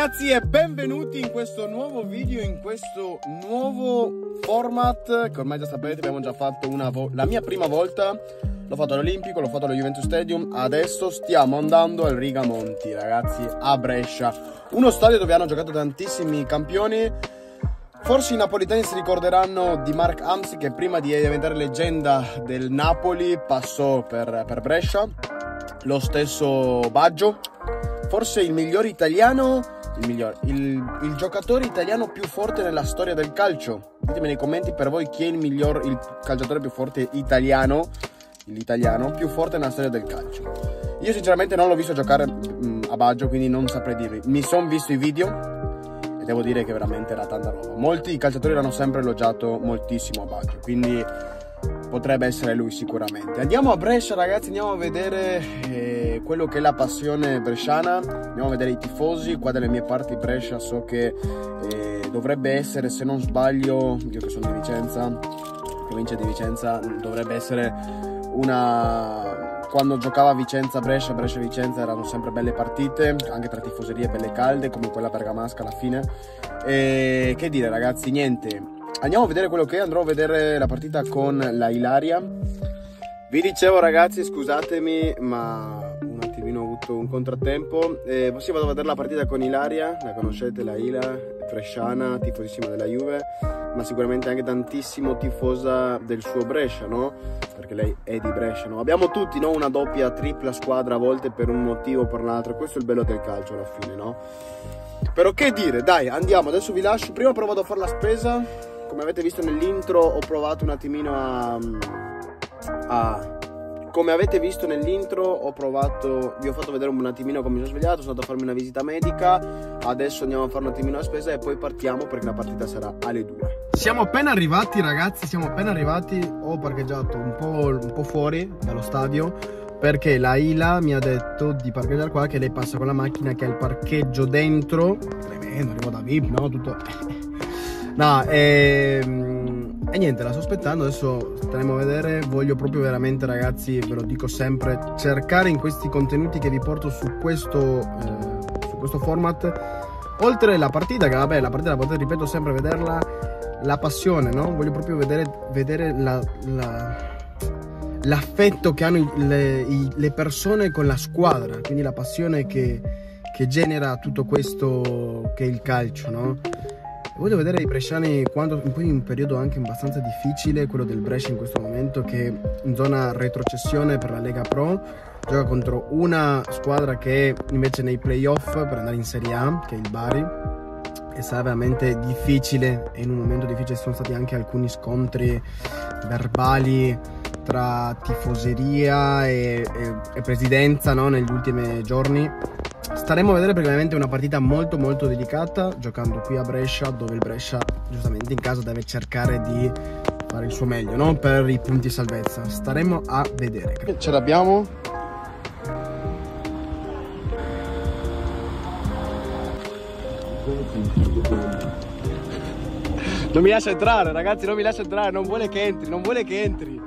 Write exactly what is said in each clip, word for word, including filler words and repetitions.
ragazzi e benvenuti in questo nuovo video, in questo nuovo format che ormai già sapete, abbiamo già fatto una la mia prima volta, l'ho fatto all'Olimpico, l'ho fatto allo Juventus Stadium, adesso stiamo andando al Rigamonti ragazzi, a Brescia, uno stadio dove hanno giocato tantissimi campioni. Forse i napoletani si ricorderanno di Mark Hamsik, che prima di diventare leggenda del Napoli passò per, per Brescia, lo stesso Baggio, forse il miglior italiano, il, miglior, il, il giocatore italiano più forte nella storia del calcio. Ditemi nei commenti per voi chi è il miglior, il calciatore più forte italiano, l'italiano più forte nella storia del calcio. Io sinceramente non l'ho visto giocare mh, a Baggio, quindi non saprei dirvi. Mi sono visto i video e devo dire che veramente era tanta roba. Molti calciatori l'hanno sempre elogiato moltissimo a Baggio, quindi potrebbe essere lui sicuramente. Andiamo a Brescia ragazzi, andiamo a vedere eh, quello che è la passione bresciana, andiamo a vedere i tifosi. Qua dalle mie parti Brescia so che eh, dovrebbe essere, se non sbaglio, io che sono di Vicenza, provincia di Vicenza, dovrebbe essere una... Quando giocava Vicenza Brescia, Brescia Vicenza erano sempre belle partite, anche tra tifoserie belle calde come quella bergamasca alla fine. E che dire ragazzi, niente, andiamo a vedere quello che è. Andrò a vedere la partita con la Ilaria. Vi dicevo ragazzi, scusatemi ma un attimino ho avuto un contrattempo. eh, Sì, vado a vedere la partita con Ilaria, la conoscete, la Ila, bresciana, tifosissima della Juve, ma sicuramente anche tantissimo tifosa del suo Brescia, no? Perché lei è di Brescia, no? Abbiamo tutti, no? Una doppia, tripla squadra a volte per un motivo o per l'altro. Questo è il bello del calcio alla fine, no? Però che dire, dai, andiamo, adesso vi lascio. Prima provo a fare la spesa. Come avete visto nell'intro ho provato un attimino a... a come avete visto nell'intro ho provato, vi ho fatto vedere un attimino come mi sono svegliato, sono andato a farmi una visita medica, adesso andiamo a fare un attimino la spesa e poi partiamo perché la partita sarà alle due. Siamo appena arrivati ragazzi, siamo appena arrivati, ho parcheggiato un po', un po' fuori dallo stadio perché la Ila mi ha detto di parcheggiare qua, che lei passa con la macchina che ha il parcheggio dentro, tremendo, arrivo da V I P, no? Tutto... no, ehm... E niente, la sto aspettando, adesso staremo a vedere. Voglio proprio veramente ragazzi, ve lo dico sempre, cercare in questi contenuti che vi porto su questo, eh, su questo format, oltre la partita, che vabbè la partita la potete, ripeto sempre, vederla, la passione, no? Voglio proprio vedere, vedere la, la, l'affetto che hanno le, le persone con la squadra, quindi la passione che, che genera tutto questo che è il calcio, no? Voglio vedere i bresciani quando, in un periodo anche abbastanza difficile, quello del Brescia in questo momento, che in zona retrocessione per la Lega Pro, gioca contro una squadra che è invece nei playoff per andare in Serie A, che è il Bari, e sarà veramente difficile, e in un momento difficile ci sono stati anche alcuni scontri verbali tra tifoseria e, e, e presidenza, no? Negli ultimi giorni. Staremo a vedere perché ovviamente è una partita molto molto delicata, giocando qui a Brescia, dove il Brescia giustamente in casa deve cercare di fare il suo meglio, no? Per i punti salvezza. Staremo a vedere. Ce l'abbiamo. Non mi lascia entrare ragazzi, non mi lascia entrare, non vuole che entri, non vuole che entri.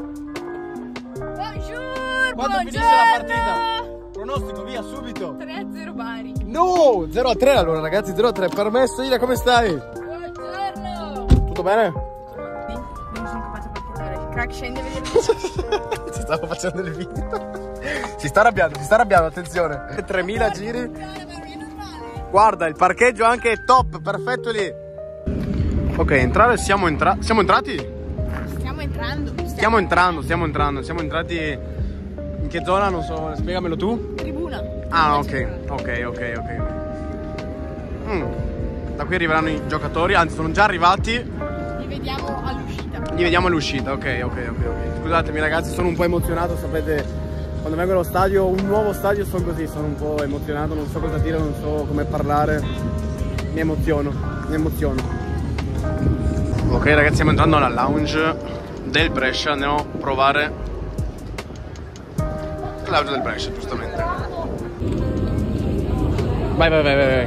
Buongiorno! Quando finisce la partita? Pronostico, via, subito. tre a zero Bari. No, zero a tre allora ragazzi, zero a tre. Permesso, Ila, come stai? Buongiorno. Tutto bene? Sì, non sono capace a parcheggiare. Il crack scende, vedere. Ci stavo facendo il video. Si sta arrabbiando, si sta arrabbiando, attenzione. tremila giri. Guarda, il parcheggio anche è top, perfetto lì. Ok, entrare, siamo, entra siamo entrati? Stiamo entrando. Stiamo, stiamo entrando, stiamo entrando, siamo entrati... In che zona? Non so, spiegamelo tu. Tribuna. Ah, ok, ok, ok, ok. Mm. Da qui arriveranno i giocatori, anzi sono già arrivati. Li vediamo all'uscita. Li vediamo all'uscita, ok, ok, ok, ok. Scusatemi ragazzi, sono un po' emozionato, sapete, quando vengo allo stadio, un nuovo stadio, sono così, sono un po' emozionato, non so cosa dire, non so come parlare. Mi emoziono, mi emoziono. Ok ragazzi, stiamo entrando alla lounge del Brescia, andiamo a provare l'audio del Brescia, giustamente. Vai, vai, vai, vai, vai.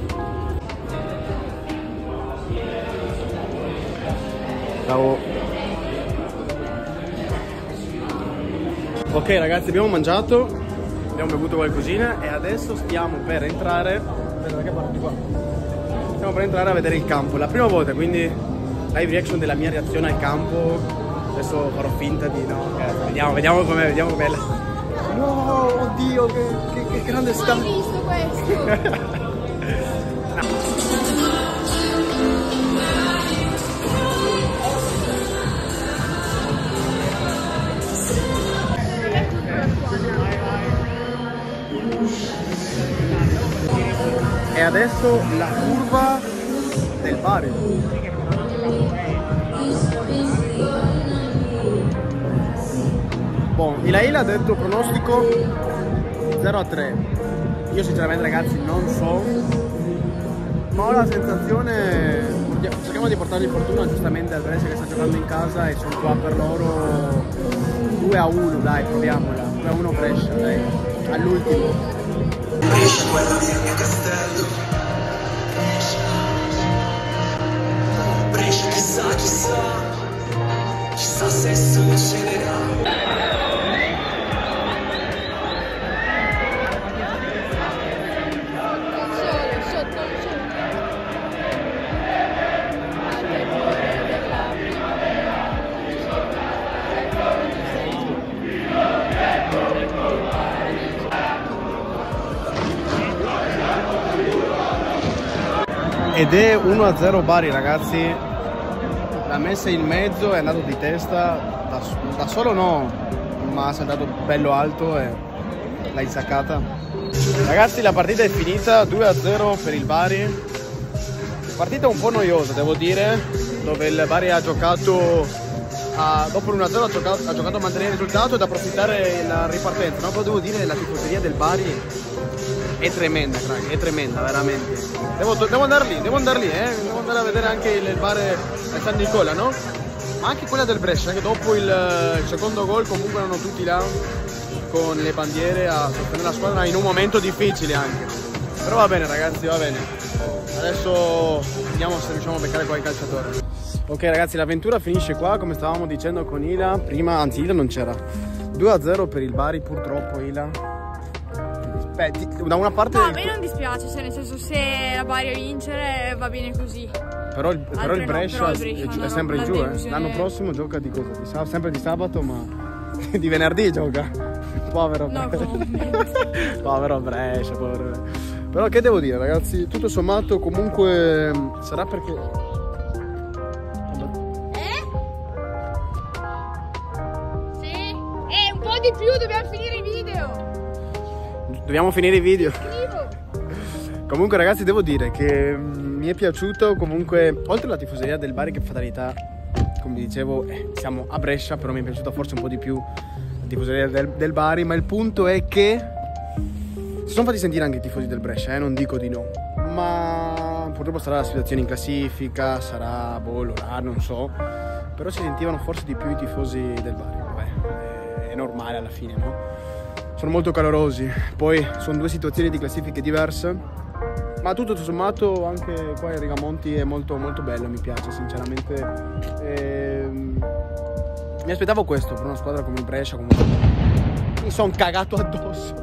Ciao. Ok ragazzi, abbiamo mangiato, abbiamo bevuto qualcosina e adesso stiamo per entrare Aspetta, da che parte? Di qua. Stiamo per entrare a vedere il campo. La prima volta, quindi live reaction della mia reazione al campo. Adesso farò finta di no. Okay, vediamo, vediamo com'è, vediamo com'è. No, oddio, che, che, che grande sta. Hai visto questo? E adesso la curva del Bari. Bon, Ilaila ha detto pronostico zero a tre. Io sinceramente ragazzi non so, ma ho la sensazione, cerchiamo di portargli fortuna giustamente al Brescia che sta giocando in casa e sono qua per loro. Due a uno, dai, proviamola. Due a uno Brescia, dai, all'ultimo. Brescia, guardami il mio castello. Brescia, chissà, chissà, chissà se succederà. Ed è uno a zero Bari ragazzi, l'ha messa in mezzo, è andato di testa, da, da solo no, ma si è andato bello alto e l'ha insaccata. Ragazzi la partita è finita, due a zero per il Bari, partita un po' noiosa devo dire, dove il Bari ha giocato, a, dopo l'uno a zero ha giocato, ha giocato a mantenere il risultato ed a approfittare la ripartenza, no? Però devo dire la tifoseria del Bari è tremenda, crack, è tremenda, veramente. Devo, devo andare lì, devo andare lì, eh. Devo andare a vedere anche il, il bar a San Nicola, no? Ma anche quella del Brescia, che dopo il, il secondo gol comunque erano tutti là con le bandiere a sostenere la squadra in un momento difficile anche. Però va bene ragazzi, va bene. Adesso vediamo se riusciamo a beccare qualche calciatore. Ok ragazzi, l'avventura finisce qua, come stavamo dicendo con Ila. Prima, anzi Ila non c'era. due a zero per il Bari, purtroppo Ila. Beh, da una parte... No, a me non dispiace, cioè nel senso se la Bari a vincere va bene così. Però il, però il Brescia, no, però il Brescia è, è sempre giù, eh. L'anno prossimo gioca di cosa? Di sab sempre di sabato, ma di venerdì gioca. Povero no, Brescia. Povero Brescia, povero. Però che devo dire ragazzi, tutto sommato comunque sarà perché... Eh? Sì? Eh, un po' di più, dobbiamo finire i video. Dobbiamo finire i video. Comunque ragazzi devo dire che mi è piaciuto comunque, oltre alla tifoseria del Bari che fatalità, come dicevo eh, siamo a Brescia, però mi è piaciuta forse un po' di più la tifoseria del, del Bari, ma il punto è che si sono fatti sentire anche i tifosi del Brescia, eh, non dico di no, ma purtroppo sarà la situazione in classifica, sarà boh, l'orario, non so, però si sentivano forse di più i tifosi del Bari, vabbè, è normale alla fine, no? Sono molto calorosi, poi sono due situazioni di classifiche diverse, ma tutto sommato anche qua il Rigamonti è molto molto bello, mi piace sinceramente. Ehm, mi aspettavo questo per una squadra come il Brescia, comunque mi sono cagato addosso.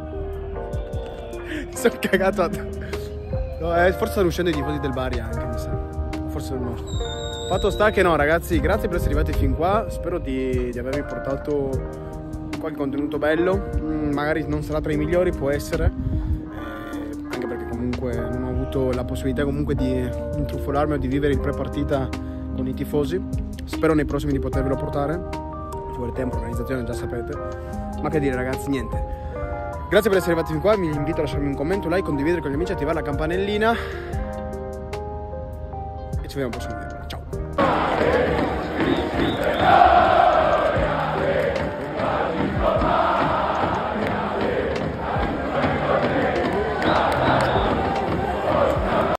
Mi sono cagato addosso. No, eh, forse stanno uscendo i tifosi del Bari anche, mi sa. Forse no. Fatto sta che no ragazzi, grazie per essere arrivati fin qua, spero di, di avervi portato qualche contenuto bello, mm, magari non sarà tra i migliori, può essere, eh, anche perché comunque non ho avuto la possibilità comunque di intrufolarmi o di vivere in pre-partita con i tifosi. Spero nei prossimi di potervelo portare, ci vuole tempo, organizzazione già sapete, ma che dire ragazzi, niente. Grazie per essere arrivati fin qua, vi invito a lasciarmi un commento, un like, condividere con gli amici, attivare la campanellina e ci vediamo al prossimo video. Ciao!